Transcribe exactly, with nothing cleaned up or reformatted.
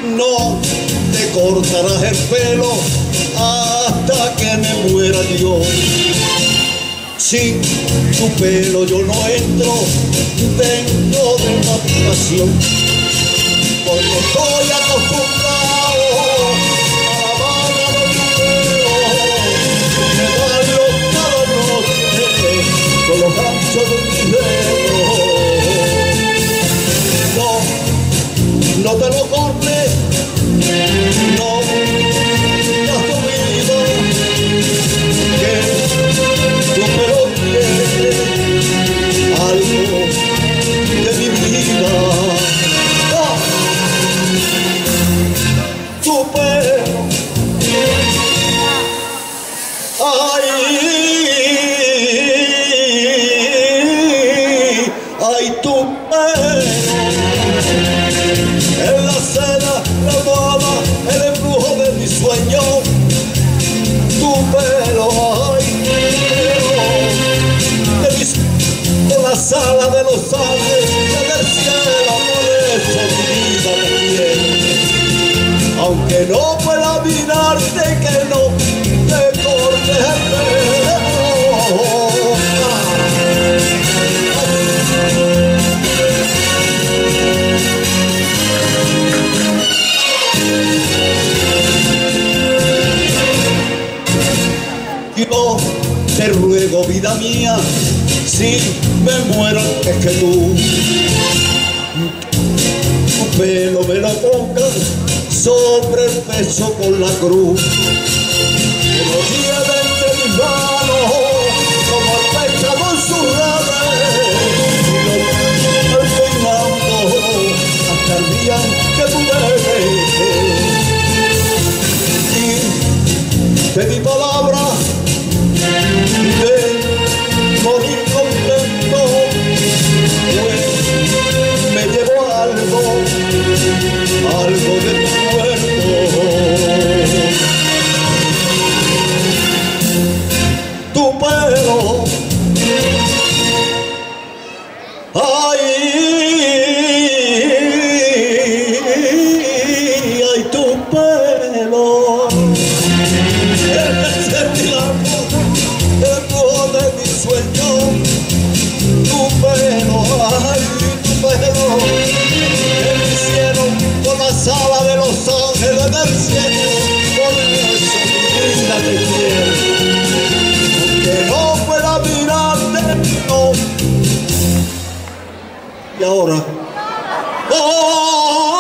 no te cortarás el pelo hasta que me muera yo. Sin tu pelo yo no entro dentro de una habitación, porque estoy acostumbrado a la barra de tu pelo, que bailo cada noche con los ganchos de mis dedos. No, no te lo cortes, no, ya has oído que tu pelo tiene algo de mi vida. No, tu pelo, ay, ay, tu pelo. En la cena, la almohada, el embrujo de mi sueño, tu pelo, ay, de mis, de la sala de los ángeles, del cielo, por eso mi vida me quiere. Aunque no pueda mirarte, que no te cortes el pelo. Yo te ruego, vida mía, si me muero es que tú tu pelo me lo pongas sobre el pecho con la cruz, que lo lleve entre mis manos como el pescado en sus redes, y lo voy peinando hasta el día que tú dejes. Y te di palabra de morir contento, pues me llevo algo, algo de tu cuerpo. Tu pelo, ay, ay, tu pelo. De mi sueño, tu pelo, ay, tu pelo, que me hicieron con la sala de los ángeles del cielo, por eso mi vida te quiere, aunque no pueda mirarte, no. Y ahora, oh,